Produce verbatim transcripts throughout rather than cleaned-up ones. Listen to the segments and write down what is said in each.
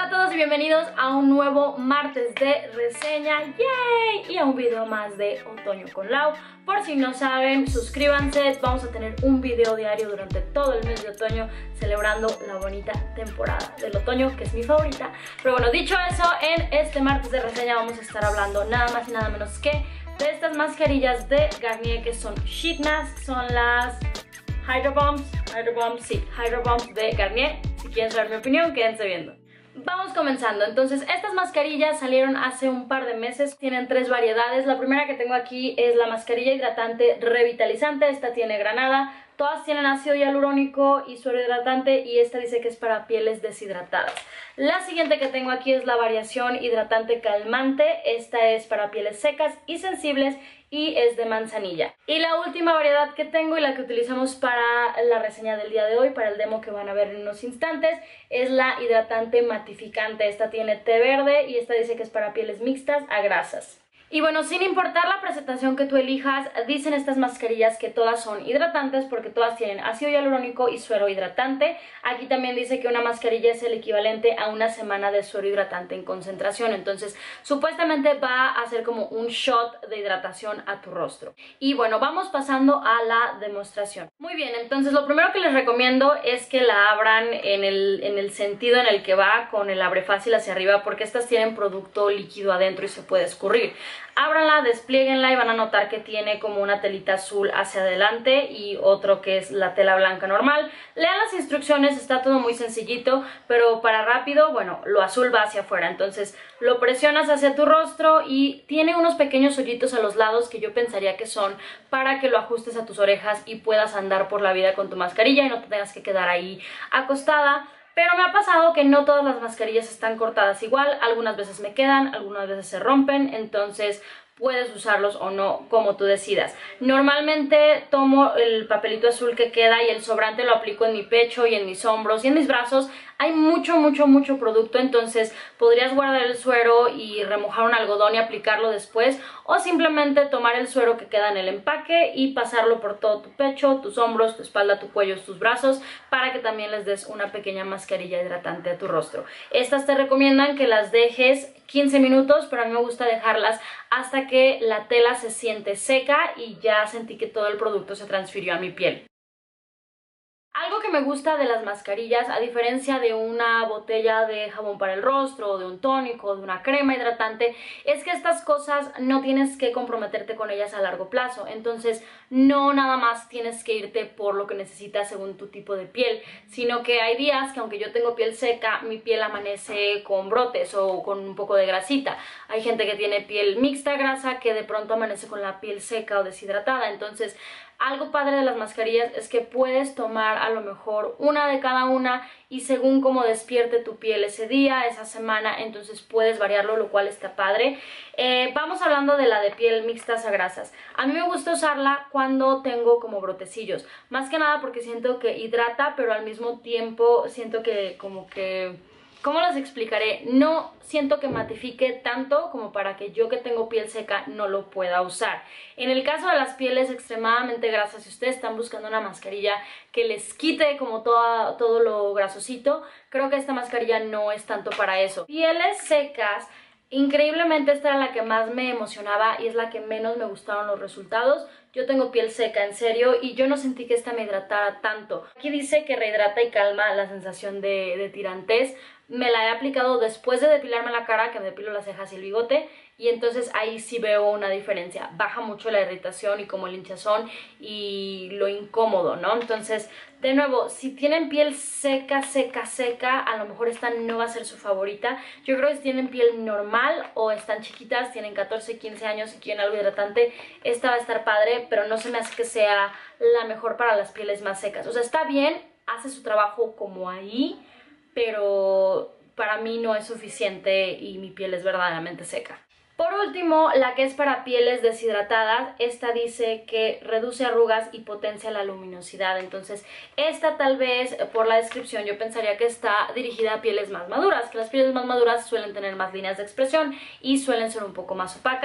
Hola a todos y bienvenidos a un nuevo martes de reseña, ¡yay! Y a un video más de Otoño con Lau. Por si no saben, suscríbanse, vamos a tener un video diario durante todo el mes de otoño celebrando la bonita temporada del otoño, que es mi favorita. Pero bueno, dicho eso, en este martes de reseña vamos a estar hablando nada más y nada menos que de estas mascarillas de Garnier que son Sheet Mask, son las Hydro Bombs, Hydro Bombs, sí, Hydro Bombs de Garnier. Si quieren saber mi opinión, quédense viendo. Vamos comenzando. Entonces, estas mascarillas salieron hace un par de meses, tienen tres variedades. La primera que tengo aquí es la mascarilla hidratante revitalizante, esta tiene granada. Todas tienen ácido hialurónico y suero hidratante y esta dice que es para pieles deshidratadas. La siguiente que tengo aquí es la variación hidratante calmante, esta es para pieles secas y sensibles y es de manzanilla. Y la última variedad que tengo y la que utilizamos para la reseña del día de hoy, para el demo que van a ver en unos instantes, es la hidratante matificante. Esta tiene té verde y esta dice que es para pieles mixtas a grasas. Y bueno, sin importar la presentación que tú elijas, dicen estas mascarillas que todas son hidratantes porque todas tienen ácido hialurónico y suero hidratante. Aquí también dice que una mascarilla es el equivalente a una semana de suero hidratante en concentración. Entonces, supuestamente va a ser como un shot de hidratación a tu rostro. Y bueno, vamos pasando a la demostración. Muy bien, entonces lo primero que les recomiendo es que la abran en el, en el sentido en el que va, con el abre fácil hacia arriba, porque estas tienen producto líquido adentro y se puede escurrir. Ábranla, desplieguenla y van a notar que tiene como una telita azul hacia adelante y otro que es la tela blanca normal. Lean las instrucciones, está todo muy sencillito, pero para rápido, bueno, lo azul va hacia afuera. Entonces lo presionas hacia tu rostro y tiene unos pequeños hoyitos a los lados que yo pensaría que son para que lo ajustes a tus orejas y puedas andar por la vida con tu mascarilla y no te tengas que quedar ahí acostada. Pero me ha pasado que no todas las mascarillas están cortadas igual, algunas veces me quedan, algunas veces se rompen, entonces puedes usarlos o no como tú decidas. Normalmente tomo el papelito azul que queda y el sobrante lo aplico en mi pecho y en mis hombros y en mis brazos. Hay mucho, mucho, mucho producto, entonces podrías guardar el suero y remojar un algodón y aplicarlo después, o simplemente tomar el suero que queda en el empaque y pasarlo por todo tu pecho, tus hombros, tu espalda, tu cuello, tus brazos, para que también les des una pequeña mascarilla hidratante a tu rostro. Estas te recomiendan que las dejes quince minutos, pero a mí me gusta dejarlas hasta que la tela se siente seca y ya sentí que todo el producto se transfirió a mi piel. Algo que me gusta de las mascarillas, a diferencia de una botella de jabón para el rostro, o de un tónico, o de una crema hidratante, es que estas cosas no tienes que comprometerte con ellas a largo plazo. Entonces, no nada más tienes que irte por lo que necesitas según tu tipo de piel, sino que hay días que aunque yo tengo piel seca, mi piel amanece con brotes o con un poco de grasita. Hay gente que tiene piel mixta grasa que de pronto amanece con la piel seca o deshidratada. Entonces, algo padre de las mascarillas es que puedes tomar a lo mejor una de cada una y según cómo despierte tu piel ese día, esa semana, entonces puedes variarlo, lo cual está padre. Eh, vamos hablando de la de piel mixtas a grasas. A mí me gusta usarla cuando tengo como brotecillos, más que nada porque siento que hidrata, pero al mismo tiempo siento que como que... ¿Cómo les explicaré? No siento que matifique tanto como para que yo que tengo piel seca no lo pueda usar. En el caso de las pieles extremadamente grasas, si ustedes están buscando una mascarilla que les quite como toda, todo lo grasosito, creo que esta mascarilla no es tanto para eso. Pieles secas, increíblemente esta era la que más me emocionaba y es la que menos me gustaron los resultados. Yo tengo piel seca, en serio, y yo no sentí que esta me hidratara tanto. Aquí dice que rehidrata y calma la sensación de, de tirantez. Me la he aplicado después de depilarme la cara, que me depilo las cejas y el bigote, y entonces ahí sí veo una diferencia. Baja mucho la irritación y como el hinchazón y lo incómodo, ¿no? Entonces, de nuevo, si tienen piel seca, seca, seca, a lo mejor esta no va a ser su favorita. Yo creo que si tienen piel normal o están chiquitas, tienen catorce, quince años y quieren algo hidratante, esta va a estar padre, pero no se me hace que sea la mejor para las pieles más secas. O sea, está bien, hace su trabajo como ahí, pero para mí no es suficiente y mi piel es verdaderamente seca. Por último, la que es para pieles deshidratadas, esta dice que reduce arrugas y potencia la luminosidad. Entonces, esta tal vez, por la descripción, yo pensaría que está dirigida a pieles más maduras, que las pieles más maduras suelen tener más líneas de expresión y suelen ser un poco más opacas.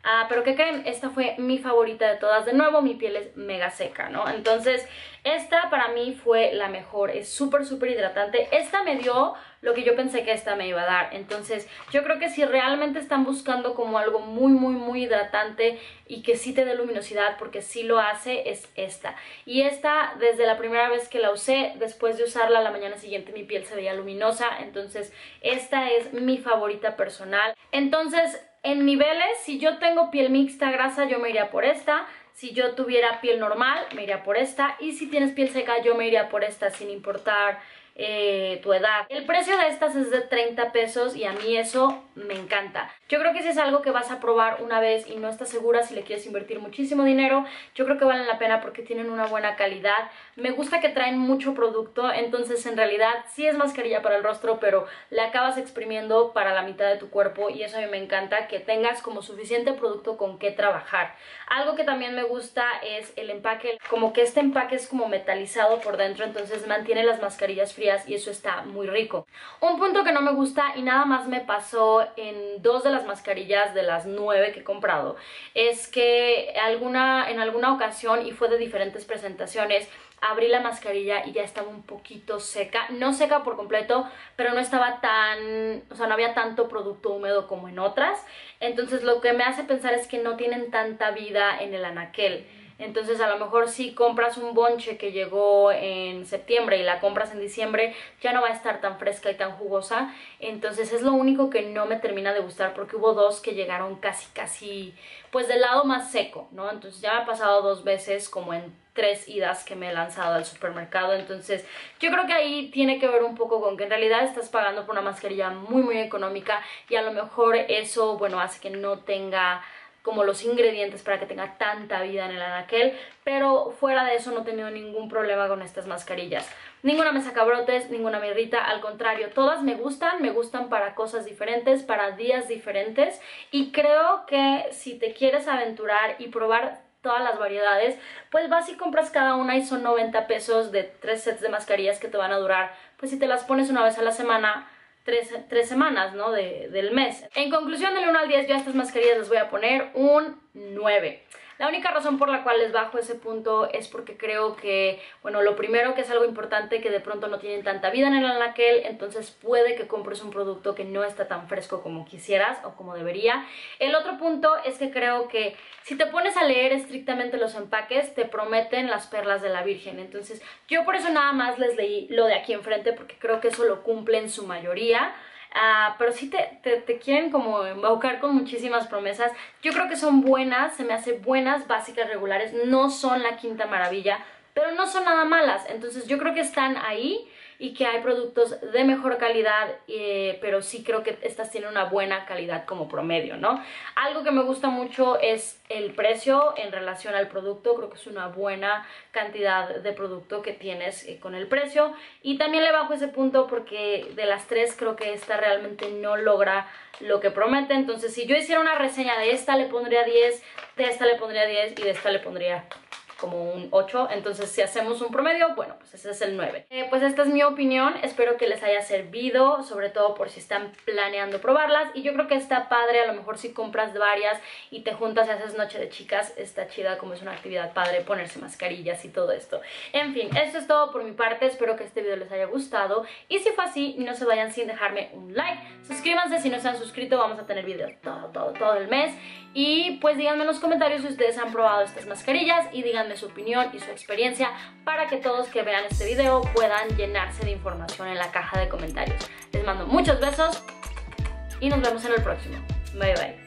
Uh, pero ¿qué creen? Esta fue mi favorita de todas. De nuevo, mi piel es mega seca, ¿no? Entonces, esta para mí fue la mejor. Es súper, súper hidratante. Esta me dio lo que yo pensé que esta me iba a dar. Entonces, yo creo que si realmente están buscando como algo muy, muy, muy hidratante y que sí te dé luminosidad, porque sí lo hace, es esta. Y esta, desde la primera vez que la usé, después de usarla la mañana siguiente, mi piel se veía luminosa. Entonces, esta es mi favorita personal. Entonces, en niveles, si yo tengo piel mixta grasa, yo me iría por esta. Si yo tuviera piel normal, me iría por esta. Y si tienes piel seca, yo me iría por esta, sin importar eh, tu edad. El precio de estas es de treinta pesos y a mí eso me encanta. Yo creo que si es algo que vas a probar una vez y no estás segura si le quieres invertir muchísimo dinero, yo creo que valen la pena porque tienen una buena calidad. Me gusta que traen mucho producto, entonces en realidad sí es mascarilla para el rostro, pero la acabas exprimiendo para la mitad de tu cuerpo y eso a mí me encanta, que tengas como suficiente producto con qué trabajar. Algo que también me gusta es el empaque, como que este empaque es como metalizado por dentro, entonces mantiene las mascarillas frías y eso está muy rico. Un punto que no me gusta y nada más me pasó en dos de las mascarillas de las nueve que he comprado es que alguna, en alguna ocasión, y fue de diferentes presentaciones, abrí la mascarilla y ya estaba un poquito seca, no seca por completo, pero no estaba tan, o sea, no había tanto producto húmedo como en otras. Entonces lo que me hace pensar es que no tienen tanta vida en el anaquel. Entonces a lo mejor si compras un bonche que llegó en septiembre y la compras en diciembre, ya no va a estar tan fresca y tan jugosa. Entonces es lo único que no me termina de gustar, porque hubo dos que llegaron casi casi pues del lado más seco, ¿no? Entonces ya me ha pasado dos veces como en tres idas que me he lanzado al supermercado. Entonces yo creo que ahí tiene que ver un poco con que en realidad estás pagando por una mascarilla muy muy económica y a lo mejor eso, bueno, hace que no tenga como los ingredientes para que tenga tanta vida en el anaquel, pero fuera de eso no he tenido ningún problema con estas mascarillas. Ninguna me saca brotes, ninguna me irrita, al contrario, todas me gustan, me gustan para cosas diferentes, para días diferentes, y creo que si te quieres aventurar y probar todas las variedades, pues vas y compras cada una y son noventa pesos de tres sets de mascarillas que te van a durar, pues si te las pones una vez a la semana, Tres, tres semanas, ¿no? De, del mes. En conclusión, del uno al diez, yo a estas mascarillas les voy a poner un nueve. La única razón por la cual les bajo ese punto es porque creo que, bueno, lo primero que es algo importante, que de pronto no tienen tanta vida en el anaquel, entonces puede que compres un producto que no está tan fresco como quisieras o como debería. El otro punto es que creo que si te pones a leer estrictamente los empaques, te prometen las perlas de la Virgen. Entonces yo por eso nada más les leí lo de aquí enfrente, porque creo que eso lo cumple en su mayoría. Uh, pero sí te, te, te quieren como embaucar con muchísimas promesas. Yo creo que son buenas, se me hace buenas, básicas, regulares. No son la quinta maravilla, pero no son nada malas. Entonces yo creo que están ahí y que hay productos de mejor calidad, eh, pero sí creo que estas tienen una buena calidad como promedio, ¿no? Algo que me gusta mucho es el precio en relación al producto. Creo que es una buena cantidad de producto que tienes eh, con el precio. Y también le bajo ese punto porque de las tres creo que esta realmente no logra lo que promete. Entonces si yo hiciera una reseña de esta le pondría diez, de esta le pondría diez y de esta le pondría como un ocho. Entonces si hacemos un promedio, bueno, pues ese es el nueve. Eh, pues esta es mi opinión, espero que les haya servido, sobre todo por si están planeando probarlas. Y yo creo que está padre, a lo mejor si compras varias y te juntas y haces noche de chicas, está chida, como es una actividad padre ponerse mascarillas y todo esto. En fin, esto es todo por mi parte, espero que este video les haya gustado y si fue así, no se vayan sin dejarme un like. Suscríbanse si no se han suscrito, vamos a tener videos todo, todo, todo el mes. Y pues díganme en los comentarios si ustedes han probado estas mascarillas y díganme su opinión y su experiencia para que todos que vean este video puedan llenarse de información en la caja de comentarios. Les mando muchos besos y nos vemos en el próximo. Bye bye.